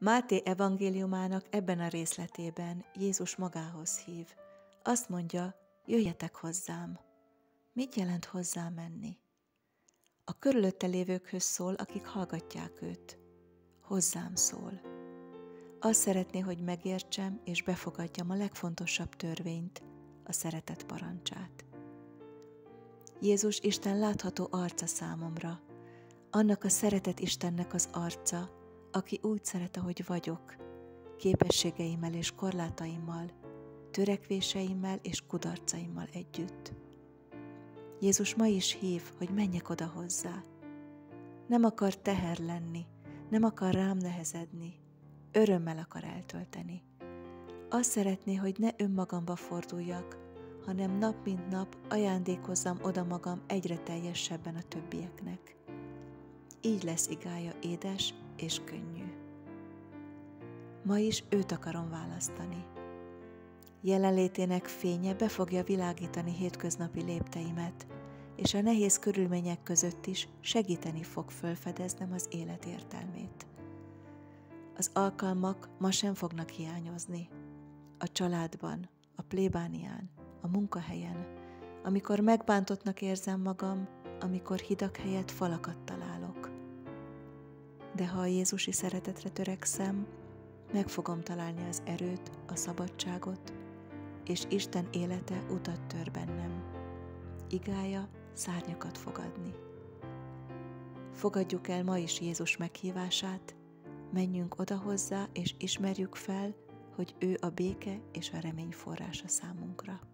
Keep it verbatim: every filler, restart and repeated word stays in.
Máté evangéliumának ebben a részletében Jézus magához hív. Azt mondja, jöjjetek hozzám. Mit jelent hozzám menni? A körülötte lévőkhöz szól, akik hallgatják őt. Hozzám szól. Azt szeretné, hogy megértsem és befogadjam a legfontosabb törvényt, a szeretet parancsát. Jézus Isten látható arca számomra, annak a szeretet Istennek az arca, aki úgy szeret, ahogy vagyok, képességeimmel és korlátaimmal, törekvéseimmel és kudarcaimmal együtt. Jézus ma is hív, hogy menjek oda hozzá. Nem akar teher lenni, nem akar rám nehezedni, örömmel akar eltölteni. Azt szeretné, hogy ne önmagamba forduljak, hanem nap mint nap ajándékozzam oda magam egyre teljesebben a többieknek. Így lesz igája édes és könnyű. Ma is őt akarom választani. Jelenlétének fénye be fogja világítani hétköznapi lépteimet, és a nehéz körülmények között is segíteni fog fölfedeznem az élet értelmét. Az alkalmak ma sem fognak hiányozni. A családban, a plébánián, a munkahelyen, amikor megbántottnak érzem magam, amikor hidak helyett falakat találok. De ha a jézusi szeretetre törekszem, meg fogom találni az erőt, a szabadságot, és Isten élete utat tör bennem. Igája szárnyakat fog adni. Fogadjuk el ma is Jézus meghívását, menjünk oda hozzá, és ismerjük fel, hogy ő a béke és a remény forrása számunkra.